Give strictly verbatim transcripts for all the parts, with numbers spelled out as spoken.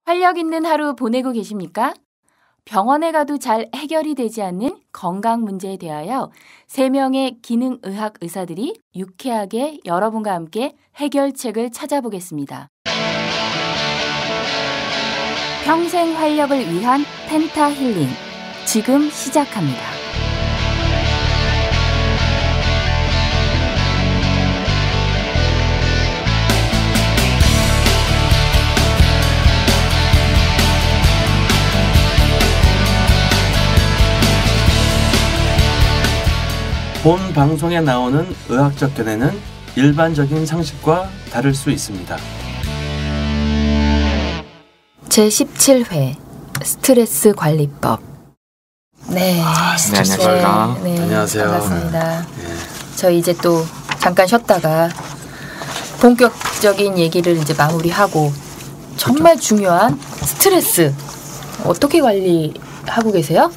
활력 있는 하루 보내고 계십니까? 병원에 가도 잘 해결이 되지 않는 건강 문제에 대하여 세 명의 기능의학 의사들이 유쾌하게 여러분과 함께 해결책을 찾아보겠습니다. 평생 활력을 위한 펜타 힐링, 지금 시작합니다. 본 방송에 나오는 의학적 견해는 일반적인 상식과 다를 수 있습니다. 제십칠 회 스트레스 관리법. 네, 아, 스트레스 네, 네, 네, 안녕하세요. 반갑습니다. 네. 저희 이제 또 잠깐 쉬었다가 본격적인 얘기를 이제 마무리하고 정말 그렇죠. 중요한 스트레스 어떻게 관리하고 계세요?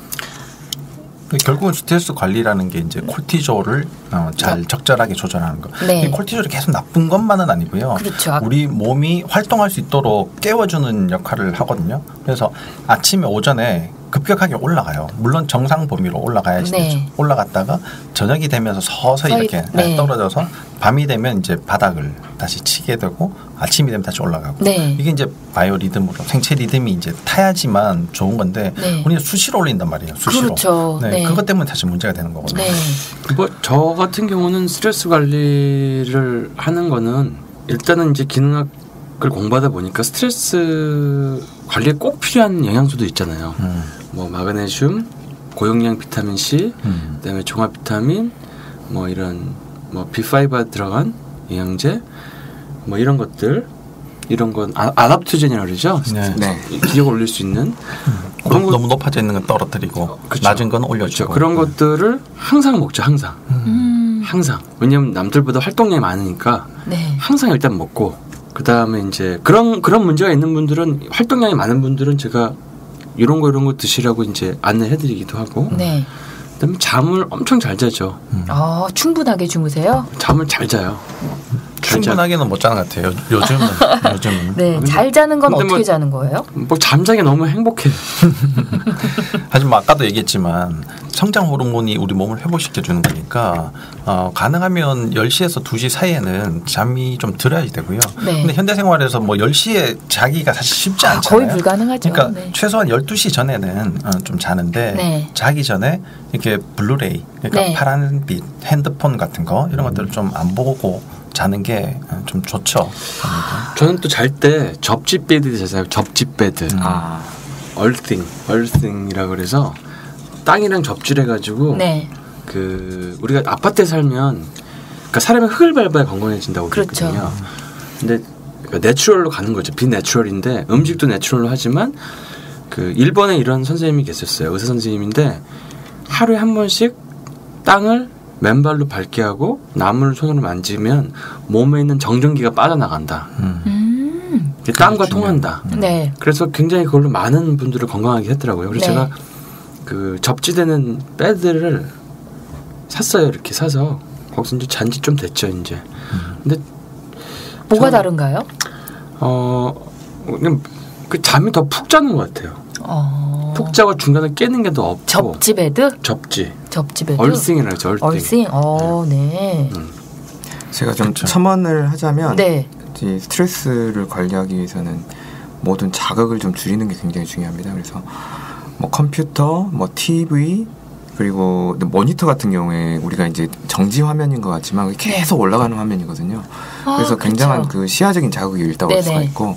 결국은 스트레스 관리라는 게 이제 콜티졸을 어, 잘 적절하게 조절하는 거. 네. 이 콜티졸이 계속 나쁜 것만은 아니고요. 그렇죠. 우리 몸이 활동할 수 있도록 깨워주는 역할을 하거든요. 그래서 아침에 오전에 급격하게 올라가요. 물론 정상 범위로 올라가야지 네. 되죠. 올라갔다가 저녁이 되면서 서서히 서히, 이렇게 네. 떨어져서 밤이 되면 이제 바닥을 다시 치게 되고 아침이 되면 다시 올라가고 네. 이게 이제 바이오 리듬으로 생체 리듬이 이제 타야지만 좋은 건데 네. 우리는 수시로 올린단 말이에요. 수시로. 그렇죠. 네, 네. 그것 때문에 다시 문제가 되는 거거든요. 네. 뭐 저 같은 경우는 스트레스 관리를 하는 거는 일단은 이제 기능학을 공부하다 보니까 스트레스 관리에 꼭 필요한 영양소도 있잖아요. 음. 뭐 마그네슘, 고용량 비타민 C, 음. 그다음에 종합 비타민, 뭐 이런 뭐 비 파이브가 들어간 영양제, 뭐 이런 것들, 이런 건 아, 아답토젠이라고 그러죠. 네. 네. 기력을 올릴 수 있는. 음. 너무, 너무 높아져 있는 건 떨어뜨리고 그쵸. 낮은 건 올려주고 그쵸. 그런 것들을 항상 먹죠. 항상. 음. 항상. 왜냐하면 남들보다 활동량이 많으니까 네. 항상 일단 먹고 그 다음에 이제 그런 그런 문제가 있는 분들은 활동량이 많은 분들은 제가 이런 거 이런 거 드시라고 이제 안내해드리기도 하고. 네. 그다음에 잠을 엄청 잘 자죠. 음. 아, 충분하게 주무세요? 잠을 잘 자요. 잘 충분하게는 못 자는 것 같아요. 요즘은. 요즘은. 네, 근데, 잘 자는 건 어떻게 뭐, 자는 거예요? 뭐 잠자기 너무 행복해. 하지만 아까도 얘기했지만 성장 호르몬이 우리 몸을 회복시켜 주는 거니까 어, 가능하면 열 시에서 두 시 사이에는 잠이 좀 들어야 되고요. 네. 근데 현대 생활에서 뭐 열 시에 자기가 사실 쉽지 아, 않잖아요. 거의 불가능하죠. 그러니까 네. 최소한 열두 시 전에는 어, 좀 자는데 네. 자기 전에 이렇게 블루레이 그러니까 네. 파란빛 핸드폰 같은 거 이런 것들을 좀 안 보고 자는 게 좀 좋죠. 저는 또 잘 때 접지 베드 자요. 접지 베드. 음. 아, 얼싱, 얼싱이라고 그래서 땅이랑 접지를 해가지고 네. 그 우리가 아파트에 살면 그러니까 사람이 흙을 밟아야 건강해진다고 그렇죠. 그랬거든요. 근데 그러니까 내추럴로 가는 거죠. 비내추럴인데 음식도 내추럴로 하지만 그 일본에 이런 선생님이 계셨어요. 의사 선생님인데 하루에 한 번씩 땅을 맨발로 밟게 하고 나무를 손으로 만지면 몸에 있는 정전기가 빠져나간다. 음. 음. 땅과 그렇군요. 통한다. 음. 네. 그래서 굉장히 그걸로 많은 분들을 건강하게 했더라고요. 그래서 네. 제가 그 접지되는 패드를 샀어요. 이렇게 사서 거기서 이제 잔지 좀 됐죠. 이제. 음. 근데 뭐가 저는, 다른가요? 어 그냥 그 잠이 더 푹 자는 것 같아요. 어. 푹 자고 중간에 깨는 게 더 없고. 접지 베드? 접지. 접지 베드. 얼싱이라고 하죠. 얼싱. 얼싱. 어, 네. 음. 제가 좀 그쵸. 첨언을 하자면 네. 이 스트레스를 관리하기 위해서는 모든 자극을 좀 줄이는 게 굉장히 중요합니다. 그래서 뭐 컴퓨터, 뭐 티비 그리고 모니터 같은 경우에 우리가 이제 정지 화면인 것 같지만 계속 올라가는 화면이거든요. 아, 그래서 굉장한 그쵸. 그 시야적인 자극이 일단 올 수가 네네. 있고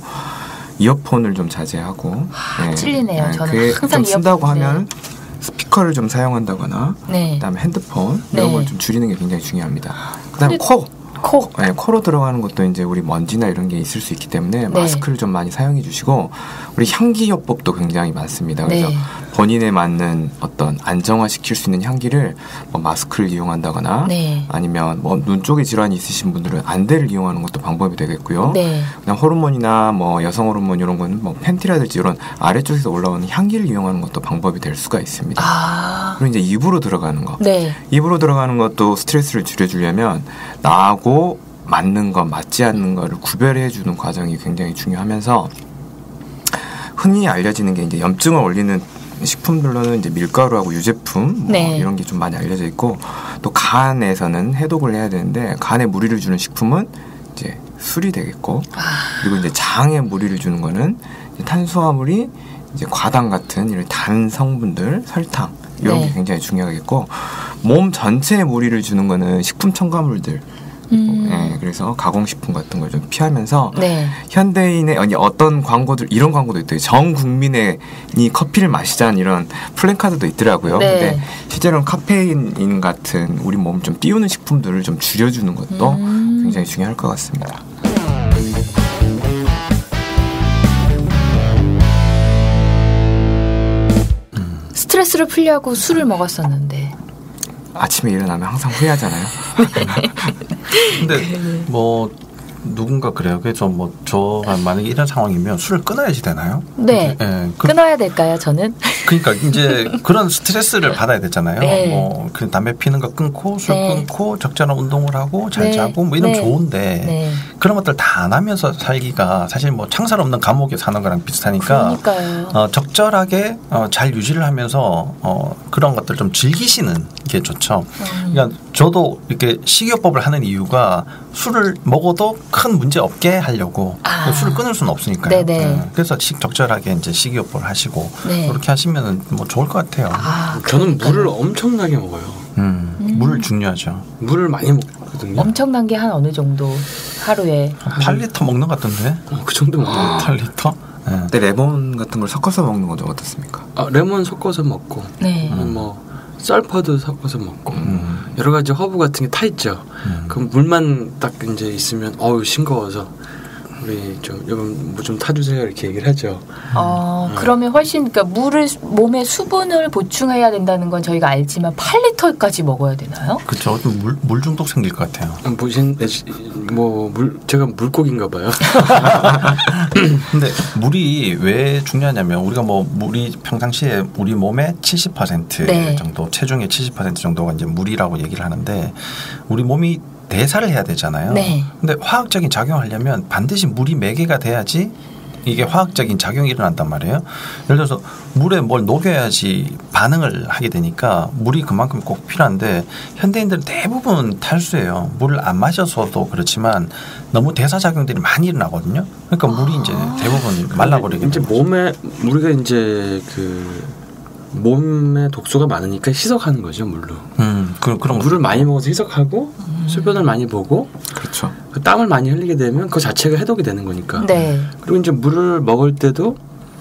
이어폰을 좀 자제하고 아, 네. 찔리네요. 저는 그게 항상 좀 쓴다고 이어폰, 하면 스피커를 좀 사용한다거나 네. 그다음에 핸드폰 이런 네. 걸 좀 줄이는 게 굉장히 중요합니다. 그다음에 근데- 코 코. 네, 코로 들어가는 것도 이제 우리 먼지나 이런 게 있을 수 있기 때문에 네. 마스크를 좀 많이 사용해 주시고 우리 향기요법도 굉장히 많습니다. 그래서 네. 본인에 맞는 어떤 안정화시킬 수 있는 향기를 뭐 마스크를 이용한다거나 네. 아니면 뭐 눈 쪽에 질환이 있으신 분들은 안대를 이용하는 것도 방법이 되겠고요. 네. 그냥 호르몬이나 뭐 여성 호르몬 이런 거는 뭐 팬티라든지 이런 아래쪽에서 올라오는 향기를 이용하는 것도 방법이 될 수가 있습니다. 아. 그리고 이제 입으로 들어가는 거. 네. 입으로 들어가는 것도 스트레스를 줄여주려면 나하고 맞는 거, 맞지 않는 거를 구별해 주는 과정이 굉장히 중요하면서 흔히 알려지는 게 이제 염증을 올리는 식품들로는 이제 밀가루하고 유제품 뭐 네. 이런 게 좀 많이 알려져 있고 또 간에서는 해독을 해야 되는데 간에 무리를 주는 식품은 이제 술이 되겠고 아. 그리고 이제 장에 무리를 주는 거는 이제 탄수화물이 이제 과당 같은 이런 단 성분들 설탕 이런 네. 게 굉장히 중요하겠고 몸 전체에 무리를 주는 거는 식품 첨가물들 음. 예, 그래서 가공식품 같은 걸 좀 피하면서 네. 현대인의 아니 어떤 광고들 이런 광고도 있대요. 전 국민의 이 커피를 마시자는 이런 플랜카드도 있더라고요. 네. 근데 실제로는 카페인 같은 우리 몸을 좀 띄우는 식품들을 좀 줄여주는 것도 음. 굉장히 중요할 것 같습니다. 스트레스를 풀려고 술을 먹었었는데. 아침에 일어나면 항상 후회하잖아요. 근데 뭐 누군가 그래요. 그래서 뭐 저가 만약에 이런 상황이면 술을 끊어야지 되나요? 네. 예, 그, 끊어야 될까요, 저는? 그러니까 이제 그런 스트레스를 받아야 되잖아요. 네. 뭐 그 담배 피는 거 끊고 술 네. 끊고 적절한 운동을 하고 잘 네. 자고 뭐 이러면 네. 좋은데 네. 그런 것들 다 안 하면서 살기가 사실 뭐 창살 없는 감옥에 사는 거랑 비슷하니까 그러니까요. 어, 적절하게 어, 잘 유지를 하면서 어, 그런 것들 좀 즐기시는 게 좋죠. 음. 그러니까 저도 이렇게 식이요법을 하는 이유가 술을 먹어도 큰 문제 없게 하려고 아. 술을 끊을 수는 없으니까요. 네네. 네. 그래서 식 적절하게 이제 식이요법을 하시고 네. 그렇게 하시면은 뭐 좋을 것 같아요. 아, 저는 그러니까요. 물을 엄청나게 먹어요. 음, 음. 물 중요하죠. 물을 많이 먹거든요. 엄청난 게 한 어느 정도 하루에. 팔 리터 먹는 것 같던데. 어, 그 정도 먹어요. 팔 리터? 네. 근데 레몬 같은 걸 섞어서 먹는 건 좀 어떻습니까? 아, 레몬 섞어서 먹고, 네. 음. 뭐 썰퍼도 섞어서 먹고, 음. 여러 가지 허브 같은 게 타 있죠. 음. 그럼 물만 딱 이제 있으면 어우 싱거워서 우리 좀 여러분 뭐 좀 타주세요 이렇게 얘기를 하죠. 어, 음. 그러면 훨씬, 그러니까 물을, 몸에 수분을 보충해야 된다는 건 저희가 알지만 팔 리터까지 먹어야 되나요? 그렇죠. 물, 물 중독 생길 것 같아요. 보신 뭐물 제가 물고기인가 봐요. 근데 물이 왜 중요하냐면 우리가 뭐 물이 평상시에 우리 몸의 칠십 퍼센트 네. 정도 체중의 칠십 퍼센트 정도가 이제 물이라고 얘기를 하는데 우리 몸이 대사를 해야 되잖아요. 네. 근데 화학적인 작용을 하려면 반드시 물이 매개가 돼야지 이게 화학적인 작용이 일어난단 말이에요. 예를 들어서 물에 뭘 녹여야지 반응을 하게 되니까 물이 그만큼 꼭 필요한데 현대인들은 대부분 탈수예요. 물을 안 마셔서도 그렇지만 너무 대사 작용들이 많이 일어나거든요. 그러니까 물이 이제 대부분 말라버리게 이제 되는 거죠. 몸에 우리가 이제 그 몸에 독소가 많으니까 희석하는 거죠 물로. 음, 그, 그런 물을 것도 많이 먹어서 희석하고 음. 수변을 많이 보고 그렇죠. 그 땀을 많이 흘리게 되면 그 자체가 해독이 되는 거니까. 네. 그리고 이제 물을 먹을 때도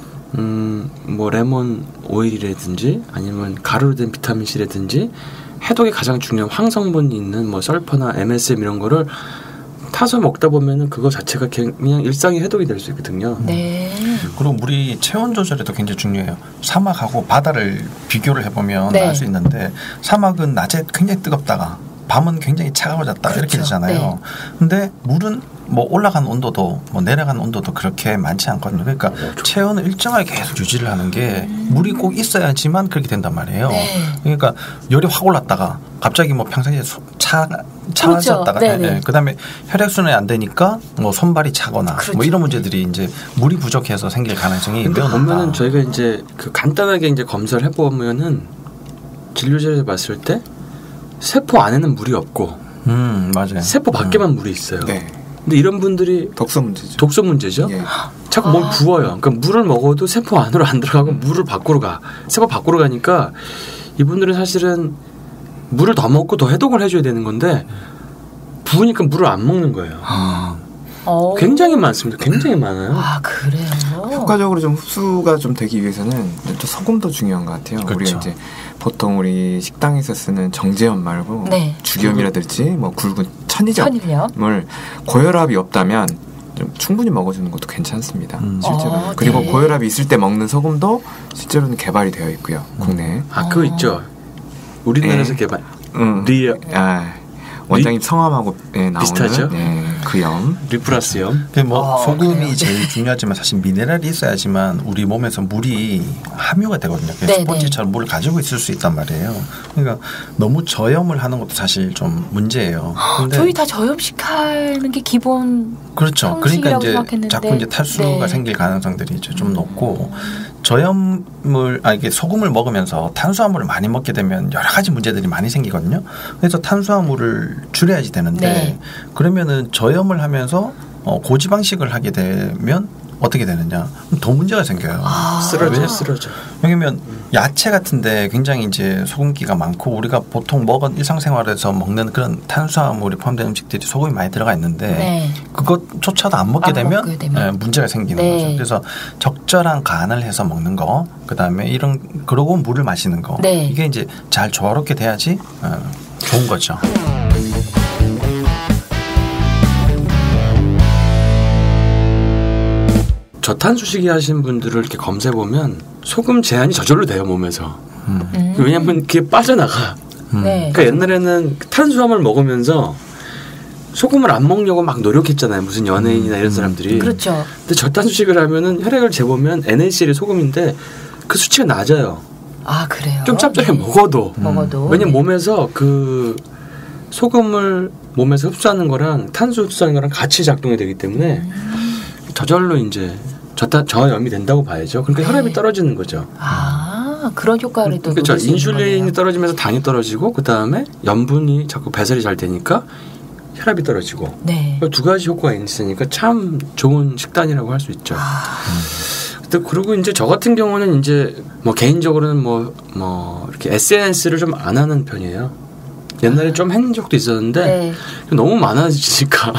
음, 뭐 레몬 오일이라든지 아니면 가루로 된 비타민 C라든지 해독에 가장 중요한 황성분이 있는 뭐 설퍼나 엠에스엠 이런 거를 타서 먹다 보면은 그거 자체가 그냥 일상의 해독이 될 수 있거든요. 네. 그리고 물이 체온 조절에도 굉장히 중요해요. 사막하고 바다를 비교를 해보면 네. 알 수 있는데 사막은 낮에 굉장히 뜨겁다가 밤은 굉장히 차가워졌다 그렇죠. 이렇게 되잖아요. 네. 근데 물은 뭐 올라간 온도도 뭐 내려간 온도도 그렇게 많지 않거든요. 그러니까 체온을 일정하게 계속 유지를 하는 게 물이 꼭 있어야지만 그렇게 된단 말이에요. 네. 그러니까 열이 확 올랐다가 갑자기 뭐 평상시에 소- 차 차졌다가 그렇죠. 네네. 그다음에 혈액 순환이 안 되니까 뭐 손발이 차거나 그렇죠. 뭐 이런 문제들이 이제 물이 부족해서 생길 가능성이 근데 매우 높다. 보면은 저희가 이제 그 간단하게 이제 검사를 해보면은 진료실에서 봤을 때 세포 안에는 물이 없고 음 맞아요. 세포 밖에만 물이 있어요. 네. 근데 이런 분들이 독소 문제죠. 독소 문제죠. 예. 자꾸 뭘 부어요. 그러니까 물을 먹어도 세포 안으로 안 들어가고 물을 밖으로 가. 세포 밖으로 가니까 이분들은 사실은 물을 더 먹고 더 해독을 해줘야 되는 건데 부으니까 물을 안 먹는 거예요. 어. 굉장히 많습니다. 굉장히 많아요. 아, 그래요? 효과적으로 좀 흡수가 좀 되기 위해서는 또 소금도 중요한 것 같아요. 그렇죠. 우리가 이제 보통 우리 식당에서 쓰는 정제염 말고 네. 죽염이라든지 뭐 굵은 천이점을 천일염? 고혈압이 없다면 좀 충분히 먹어주는 것도 괜찮습니다. 음. 실제로. 아, 그리고 네. 고혈압이 있을 때 먹는 소금도 실제로는 개발이 되어 있고요. 국내에. 아, 그거 어. 있죠. 우리나라에서 네. 개발. 음. 리얼. 아, 원장님 성함하고 네, 나오는 비슷하죠? 네, 그 염. 리플러스 염. 뭐 어, 소금이 그래요? 제일 중요하지만 사실 미네랄이 있어야지만 우리 몸에서 물이 함유가 되거든요. 그래서 네, 스펀지처럼 물을 가지고 있을 수 있단 말이에요. 그러니까 너무 저염을 하는 것도 사실 좀 문제예요. 근데 저희 다 저염식 하는 게 기본 그렇죠. 그러니까 형식이라고 이제 생각했는데. 자꾸 이제 탈수가 네. 생길 가능성들이 이제 좀 높고 저염을 아 이게 소금을 먹으면서 탄수화물을 많이 먹게 되면 여러 가지 문제들이 많이 생기거든요. 그래서 탄수화물을 줄여야지 되는데 네. 그러면은 저염을 하면서 어, 고지방식을 하게 되면 어떻게 되느냐? 그럼 더 문제가 생겨요. 아. 쓰러져 왜냐- 쓰러져. 왜냐면 야채 같은데 굉장히 이제 소금기가 많고 우리가 보통 먹은 일상생활에서 먹는 그런 탄수화물이 포함된 음식들이 소금이 많이 들어가 있는데 네. 그것조차도 안 먹게 안 되면, 먹게 되면. 예, 문제가 생기는 네. 거죠. 그래서 적절한 간을 해서 먹는 거, 그 다음에 이런 그러고 물을 마시는 거, 네. 이게 이제 잘 조화롭게 돼야지 어, 좋은 거죠. 저탄수식이 하신 분들을 이렇게 검사해 보면 소금 제한이 저절로 돼요 몸에서. 음. 음. 왜냐하면 그게 빠져나가. 음. 네. 그러니까 옛날에는 탄수화물 먹으면서 소금을 안 먹려고 막 노력했잖아요. 무슨 연예인이나 이런 사람들이. 그렇죠. 근데 저탄수식을 하면은 혈액을 재보면 엔에이치엘이 소금인데 그 수치가 낮아요. 아 그래요. 좀 짭짤해 네. 먹어도. 먹어도. 왜냐면 네. 몸에서 그 소금을 몸에서 흡수하는 거랑 탄수 흡수하는 거랑 같이 작동이 되기 때문에 음. 저절로 이제 저탄 저염이 된다고 봐야죠. 그러니까 네. 혈압이 떨어지는 거죠. 아 그런 효과를 또 그렇죠. 누릴 수 있는 인슐린이 거네요. 떨어지면서 당이 떨어지고 그 다음에 염분이 자꾸 배설이 잘 되니까 혈압이 떨어지고 네. 두 가지 효과가 있으니까 참 좋은 식단이라고 할 수 있죠. 아, 근데 그리고 이제 저 같은 경우는 이제 뭐 개인적으로는 뭐 뭐 이렇게 에스엔에스를 좀 안 하는 편이에요. 옛날에 좀 했는 적도 있었는데 네. 너무 많아지니까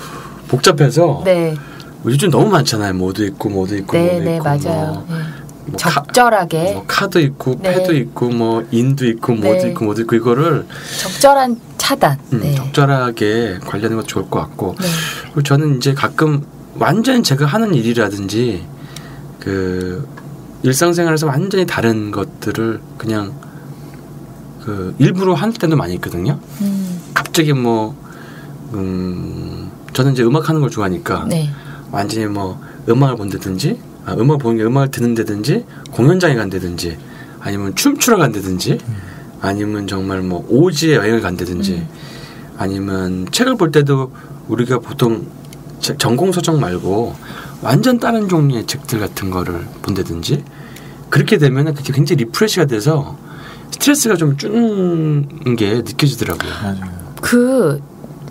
복잡해서 네. 요즘 너무 많잖아요. 뭐도 있고 뭐도 있고 네, 뭐도 네, 있고 맞아요. 뭐, 네. 뭐 카, 적절하게 뭐 카드 있고 네. 패도 있고 뭐 인도 있고 뭐도 네. 있고 뭐도 있고 이거를 적절한 차단. 음, 네. 적절하게 관리하는 것도 좋을 것 같고 네. 그리고 저는 이제 가끔 완전 제가 하는 일이라든지 그 일상생활에서 완전히 다른 것들을 그냥 그 일부러 할 때도 많이 있거든요. 음, 갑자기 뭐 음, 저는 이제 음악 하는 걸 좋아하니까 네. 완전히 뭐 음악을 본다든지 아, 음악을 보는 게 음악을 듣는다든지 공연장에 간다든지 아니면 춤추러 간다든지 아니면 정말 뭐 오지에 여행을 간다든지 음. 아니면 책을 볼 때도 우리가 보통 제- 전공 서적 말고 완전 다른 종류의 책들 같은 거를 본다든지 그렇게 되면은 그게 굉장히 리프레시가 돼서 스트레스가 좀 줄는 게 느껴지더라고요. 맞아요. 그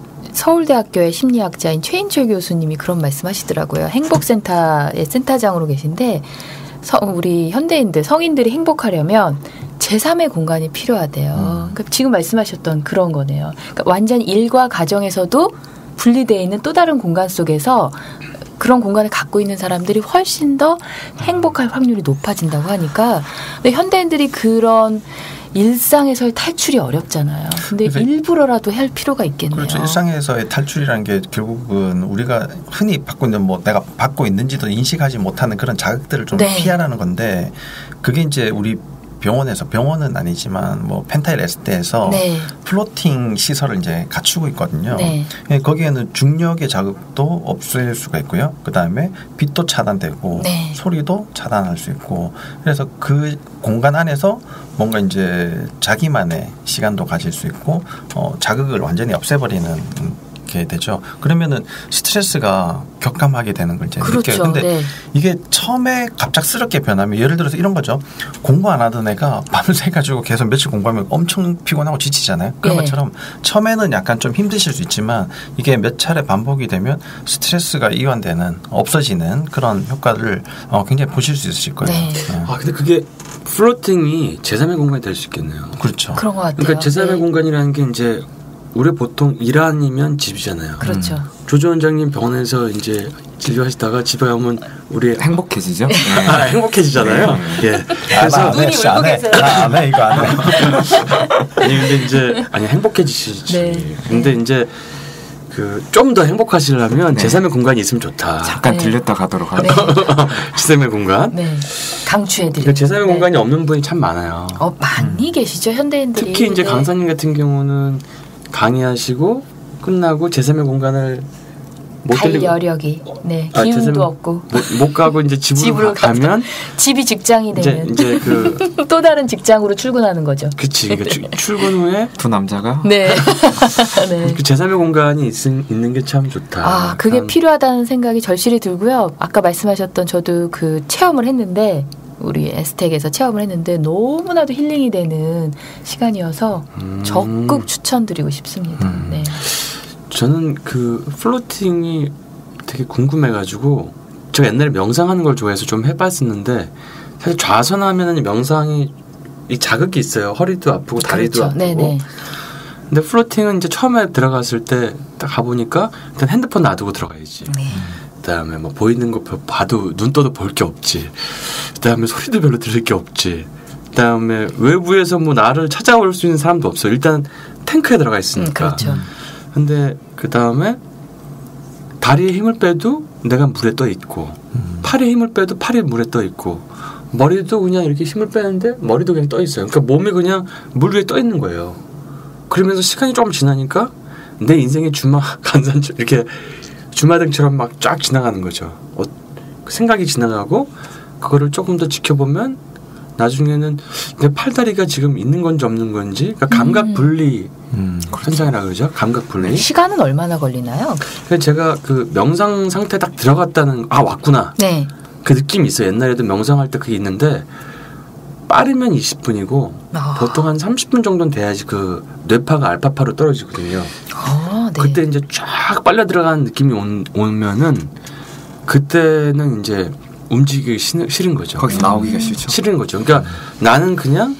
서울대학교의 심리학자인 최인철 교수님이 그런 말씀하시더라고요. 행복센터의 센터장으로 계신데 서, 우리 현대인들 성인들이 행복하려면 제삼의 공간이 필요하대요. 음. 그러니까 지금 말씀하셨던 그런 거네요. 그러니까 완전 일과 가정에서도 분리되어 있는 또 다른 공간 속에서 그런 공간을 갖고 있는 사람들이 훨씬 더 행복할 확률이 높아진다고 하니까 근데 현대인들이 그런 일상에서의 탈출이 어렵잖아요. 근데 그래서 일부러라도 할 필요가 있겠네요. 그렇죠. 일상에서의 탈출이라는 게 결국은 우리가 흔히 받고 있는 뭐 내가 받고 있는지도 인식하지 못하는 그런 자극들을 좀 네. 피하라는 건데 그게 이제 우리 병원에서 병원은 아니지만 뭐 펜타일 에스테에서 네. 플로팅 시설을 이제 갖추고 있거든요. 네. 예, 거기에는 중력의 자극도 없앨 수가 있고요. 그 다음에 빛도 차단되고 네. 소리도 차단할 수 있고 그래서 그 공간 안에서 뭔가 이제 자기만의 시간도 가질 수 있고 어, 자극을 완전히 없애버리는 게 되죠. 그러면은 스트레스가 격감하게 되는 걸 이제 그렇죠. 느껴요. 근데 네. 이게 처음에 갑작스럽게 변하면 예를 들어서 이런 거죠. 공부 안 하던 애가 밤새 가지고 계속 며칠 공부하면 엄청 피곤하고 지치잖아요. 그런 네. 것처럼 처음에는 약간 좀 힘드실 수 있지만 이게 몇 차례 반복이 되면 스트레스가 이완되는 없어지는 그런 효과를 어, 굉장히 보실 수 있으실 거예요. 네. 네. 아 근데 그게 플로팅이 제삼의 공간이 될 수 있겠네요. 그렇죠. 그런 것 같아요. 그러니까 제삼의 네. 공간이라는 공간이라는 게 이제 우리 보통 일 아니면 집이잖아요. 그렇죠. 음. 조조 원장님 병원에서 이제 진료하시다가 집에 가면 우리 행복해지죠? 네. 아, 행복해지잖아요. 예. 그래서 눈이 울고 계세요. 안 해, 이거 안 해. 아니 근데 이제 아니 행복해지시지. 네. 근데 이제 그 좀 더 행복하시려면 네. 제삼의 공간이 있으면 좋다. 잠깐 네. 들렸다 가도록 네. 하죠. 제삼의 공간. 네. 강추해드립니다. 그 제삼의 네. 공간이 없는 분이 참 많아요. 어, 많이 계시죠 현대인들이. 특히 이제 네. 강사님 같은 경우는 강의하시고 끝나고 제삼의 공간을 못 갈 들리고 여력이 네 아, 기운도 제삼- 없고 못, 못 가고 이제 집으로, 집으로 가, 가면 집이 직장이 이제 되는 이제 그 또 다른 직장으로 출근하는 거죠. 그치 그러니까 주- 출근 후에 두 남자가 네. 네. 그 제삼의 공간이 있, 있는 게 참 좋다. 아, 그게 참 필요하다는 생각이 절실히 들고요. 아까 말씀하셨던 저도 그 체험을 했는데 우리 에스텍에서 체험을 했는데 너무나도 힐링이 되는 시간이어서 음. 적극 추천드리고 싶습니다. 음. 네. 저는 그 플로팅이 되게 궁금해가지고 제가 옛날에 명상하는 걸 좋아해서 좀 해봤었는데 사실 좌선하면은 명상이 이 자극이 있어요. 허리도 아프고 다리도 그렇죠. 아프고. 네네. 근데 플로팅은 이제 처음에 들어갔을 때 딱 가보니까 일단 핸드폰 놔두고 들어가야지. 네. 그다음에 뭐 보이는 거 봐도 눈 떠도 볼 게 없지. 그다음에 소리도 별로 들을 게 없지. 그다음에 외부에서 뭐 나를 찾아올 수 있는 사람도 없어. 일단 탱크에 들어가 음, 있으니까. 그렇죠. 근데 그 다음에 다리에 힘을 빼도 내가 물에 떠 있고 음. 팔에 힘을 빼도 팔이 물에 떠 있고 머리도 그냥 이렇게 힘을 빼는데 머리도 그냥 떠 있어요. 그러니까 몸이 그냥 물 위에 떠 있는 거예요. 그러면서 시간이 조금 지나니까 내 인생의 주마 간산처럼 이렇게 주마등처럼 막 쫙 지나가는 거죠. 어, 생각이 지나가고 그거를 조금 더 지켜보면 나중에는 내 팔다리가 지금 있는 건지 없는 건지 그러니까 감각 음. 분리 음. 현상이라고 그러죠. 감각 분리. 시간은 얼마나 걸리나요? 그래서 제가 그 명상 상태 딱 들어갔다는 아 왔구나 네. 그 느낌이 있어요. 옛날에도 명상할 때 그게 있는데 빠르면 이십 분이고 아. 보통 한 삼십 분 정도는 돼야지 그 뇌파가 알파파로 떨어지거든요. 아, 네. 그때 이제 쫙 빨려 들어가는 느낌이 온, 오면은 그때는 이제 움직이기 싫은, 싫은 거죠. 거기서 나오기가 싫죠. 싫은 거죠. 그러니까 나는 그냥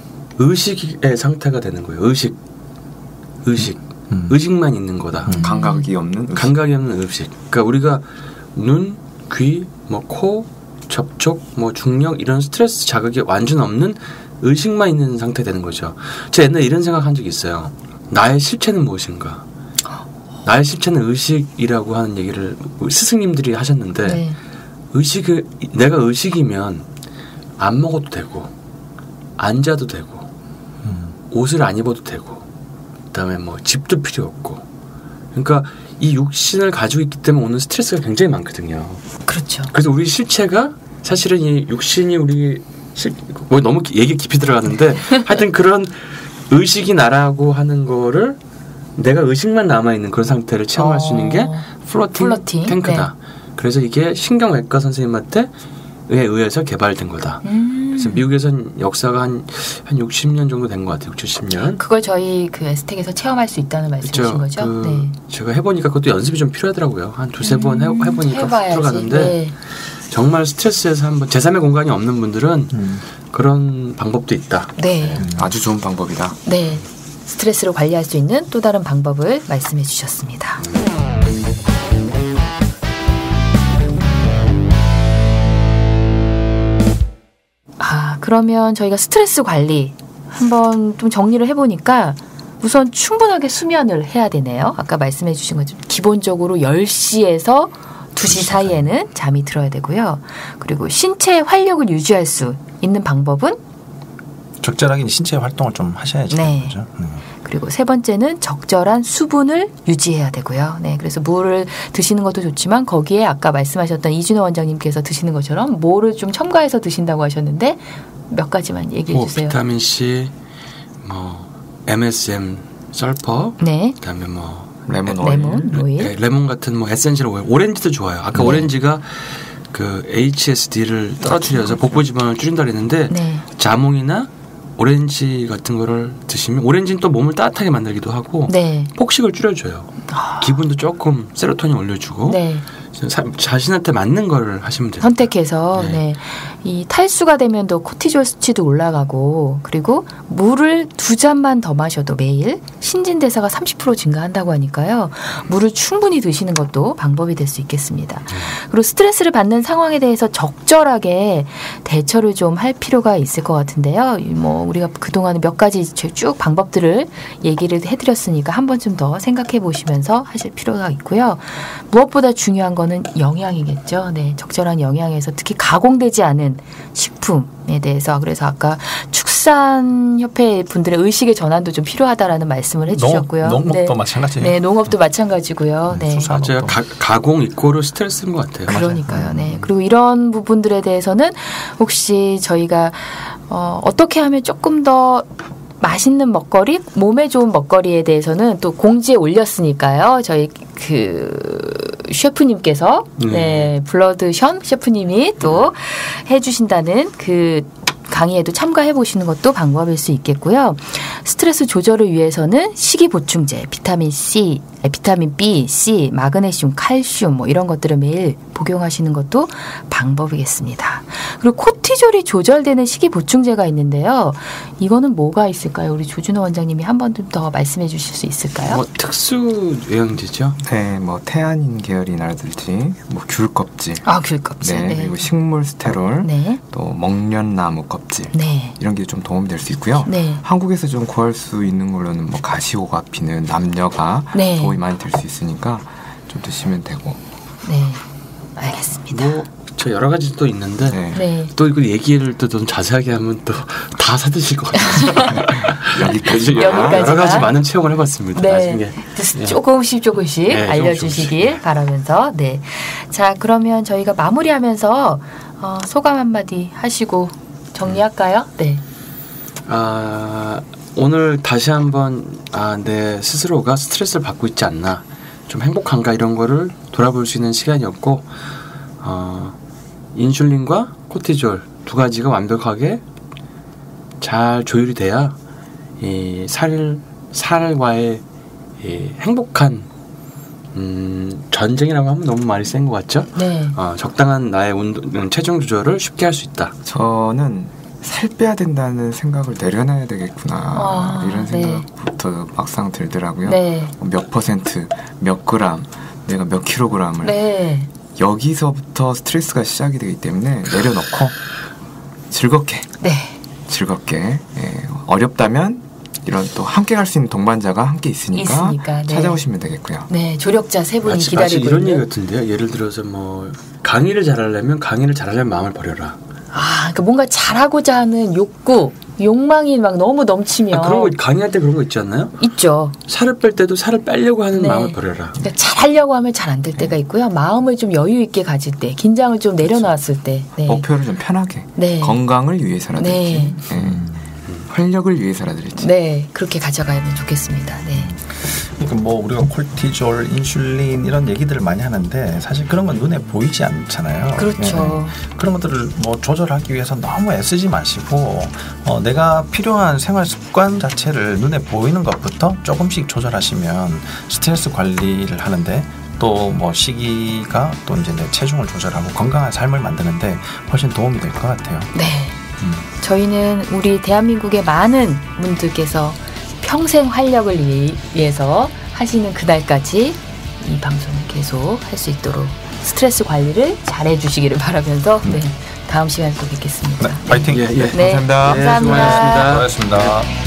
의식의 상태가 되는 거예요. 의식, 의식, 음. 의식만 있는 거다. 음. 감각이 없는 의식. 감각이 없는 의식. 그러니까 우리가 눈, 귀, 뭐 코, 접촉, 뭐 중력 이런 스트레스 자극이 완전 없는 의식만 있는 상태 되는 거죠. 제가 옛날에 이런 생각한 적이 있어요. 나의 실체는 무엇인가? 나의 실체는 의식이라고 하는 얘기를 스승님들이 하셨는데 네. 의식을 내가 의식이면 안 먹어도 되고 안 자도 되고 음. 옷을 안 입어도 되고 그다음에 뭐 집도 필요 없고 그러니까 이 육신을 가지고 있기 때문에 오는 스트레스가 굉장히 많거든요. 그렇죠. 그래서 우리 실체가 사실은 이 육신이 우리 실, 뭐 너무 얘기 깊이 들어가는데 하여튼 그런 의식이 나라고 하는 거를 내가 의식만 남아있는 그런 상태를 체험할 어. 수 있는 게 플로팅, 플로팅, 탱크다. 그래서 이게 신경외과 선생님한테 의해서 개발된 거다. 음. 그래서 미국에선 역사가 한, 한 육십 년 정도 된 것 같아요. 육십, 칠십 년. 그걸 저희 그 에스텍에서 체험할 수 있다는 말씀이신 거죠? 그 네. 제가 해보니까 그것도 연습이 좀 필요하더라고요. 한 두세 번 해, 음, 해보니까 훅 해봐야지. 들어가는데 네. 정말 스트레스에서 한번 제삼의 공간이 없는 분들은 음. 그런 방법도 있다. 네. 아주 좋은 방법이다. 네. 스트레스를 관리할 수 있는 또 다른 방법을 말씀해 주셨습니다. 아, 그러면 저희가 스트레스 관리 한번 좀 정리를 해보니까 우선 충분하게 수면을 해야 되네요. 아까 말씀해 주신 것처럼 기본적으로 열 시에서 두 시 사이에는 잠이 들어야 되고요. 그리고 신체 활력을 유지할 수 있는 방법은 적절하게 신체 활동을 좀 하셔야죠. 네. 그죠? 음. 그리고 세 번째는 적절한 수분을 유지해야 되고요. 네, 그래서 물을 드시는 것도 좋지만 거기에 아까 말씀하셨던 이준호 원장님께서 드시는 것처럼 뭐를 좀 첨가해서 드신다고 하셨는데 몇 가지만 얘기해 뭐 주세요. 비타민 C, 뭐 엠에스엠, 설퍼, 네, 그다음에 뭐 레몬 오일. 레몬 오일. 네, 레몬 같은 뭐 에센셜 오일, 오렌지도 좋아요. 아까 네. 오렌지가 그 에이치에스디를 떨어뜨려서 복부 지방을 줄인다 그랬는데 네, 자몽이나 오렌지 같은 거를 드시면 오렌지는 또 몸을 따뜻하게 만들기도 하고 네, 폭식을 줄여줘요. 아, 기분도 조금 세로토닌 올려주고 네. 자, 자신한테 맞는 걸 하시면 돼요. 선택해서 네. 네. 이 탈수가 되면 또 코티졸 수치도 올라가고 그리고 물을 두 잔만 더 마셔도 매일 신진대사가 삼십 퍼센트 증가한다고 하니까요. 물을 충분히 드시는 것도 방법이 될 수 있겠습니다. 그리고 스트레스를 받는 상황에 대해서 적절하게 대처를 좀 할 필요가 있을 것 같은데요. 뭐 우리가 그동안 몇 가지 쭉 방법들을 얘기를 해드렸으니까 한 번쯤 더 생각해 보시면서 하실 필요가 있고요. 무엇보다 중요한 거는 영양이겠죠. 네, 적절한 영양에서 특히 가공되지 않은 식품에 대해서 그래서 아까 축 축산협회 분들의 의식의 전환도 좀 필요하다라는 말씀을 해주셨고요. 농, 농업도 네. 마찬가지예요. 네, 농업도 마찬가지고요. 네. 맞아요. 가, 가공 이꼬르 스트레스인 것 같아요. 그러니까요. 네. 그리고 이런 부분들에 대해서는 혹시 저희가 어, 어떻게 하면 조금 더 맛있는 먹거리, 몸에 좋은 먹거리에 대해서는 또 공지에 올렸으니까요. 저희 그 셰프님께서 네. 네, 블러드 션 셰프님이 또 해주신다는 그 강의에도 참가해 보시는 것도 방법일 수 있겠고요. 스트레스 조절을 위해서는 식이 보충제, 비타민 C, 비타민 B, C, 마그네슘, 칼슘 뭐 이런 것들을 매일 복용하시는 것도 방법이겠습니다. 그리고 코티졸이 조절되는 식이 보충제가 있는데요. 이거는 뭐가 있을까요? 우리 조준호 원장님이 한 번 더 말씀해 주실 수 있을까요? 뭐 특수 영양제죠. 네, 뭐 태아닌 계열이라든지 뭐 귤 껍질, 아, 귤 껍질. 네, 네. 그리고 식물 스테롤, 네. 또 먹련나무 껍질 네. 이런 게 좀 도움이 될 수 있고요. 네. 한국에서 좀 구할 수 있는 걸로는 뭐 가시오가 피는 남녀가 네. 도움이 많이 될 수 있으니까 좀 드시면 되고. 네. 알겠습니다. 뭐 저 여러 가지 또 있는데 네. 네. 또 이거 얘기를 또 좀 자세하게 하면 또 다 사드실 것 같아요. 여기까지. 여기까지만. 여러 가지 많은 체험을 해봤습니다. 네. 나중에 예. 조금씩 조금씩 네, 알려주시길 조금씩. 바라면서 네. 자, 그러면 저희가 마무리하면서 어, 소감 한마디 하시고 정리할까요? 네. 아, 오늘 다시 한번 아, 내 스스로가 스트레스를 받고 있지 않나, 좀 행복한가 이런 거를 돌아볼 수 있는 시간이었고, 어, 인슐린과 코티졸 두 가지가 완벽하게 잘 조율이 돼야 이 살, 살과의 이 행복한 음, 전쟁이라고 하면 너무 말이 센 것 같죠? 네. 어, 적당한 나의 운동, 체중 조절을 쉽게 할 수 있다. 저는 살 빼야 된다는 생각을 내려놔야 되겠구나 아, 이런 네. 생각부터 막상 들더라고요. 네. 몇 퍼센트, 몇 그램, 내가 몇 킬로그램을 네. 여기서부터 스트레스가 시작이 되기 때문에 내려놓고 즐겁게 네. 즐겁게 예, 어렵다면 이런 또 함께 갈 수 있는 동반자가 함께 있으니까, 있으니까, 네. 찾아오시면 되겠고요. 네. 조력자 세 분이 마치, 마치 기다리고 이런 얘기 있는. 같은데요. 예를 들어서 뭐 강의를 잘하려면 강의를 잘하려면 마음을 버려라. 아, 그러니까 뭔가 잘하고자 하는 욕구, 욕망이 막 너무 넘치면 아, 그런 거 강의할 때 그런 거 있지 않나요? 있죠. 살을 뺄 때도 살을 빼려고 하는 네. 마음을 버려라. 그러니까 잘하려고 하면 잘 안 될 때가 있고요. 마음을 좀 여유 있게 가질 때, 긴장을 좀 내려놨을 때. 네. 목표를 좀 편하게 네. 건강을 위해서라든지 네. 예, 활력을 위해서라든지 네, 그렇게 가져가면 좋겠습니다. 네. 그러니까 뭐 우리가 콜티졸, 인슐린 이런 얘기들을 많이 하는데 사실 그런 건 눈에 보이지 않잖아요. 그렇죠. 예. 그런 것들을 뭐 조절하기 위해서 너무 애쓰지 마시고 어, 내가 필요한 생활 습관 자체를 눈에 보이는 것부터 조금씩 조절하시면 스트레스 관리를 하는데 또 뭐 시기가 또 이제 내 체중을 조절하고 건강한 삶을 만드는데 훨씬 도움이 될 것 같아요. 네. 음. 저희는 우리 대한민국의 많은 분들께서 평생 활력을 위- 위해서 하시는 그날까지 이 방송을 계속 할 수 있도록 스트레스 관리를 잘 해주시기를 바라면서 네, 다음 시간에 또 뵙겠습니다. 네, 파이팅. 예, 예. 네, 감사합니다. 감사합니다. 네, 수고하셨습니다. 수고하셨습니다.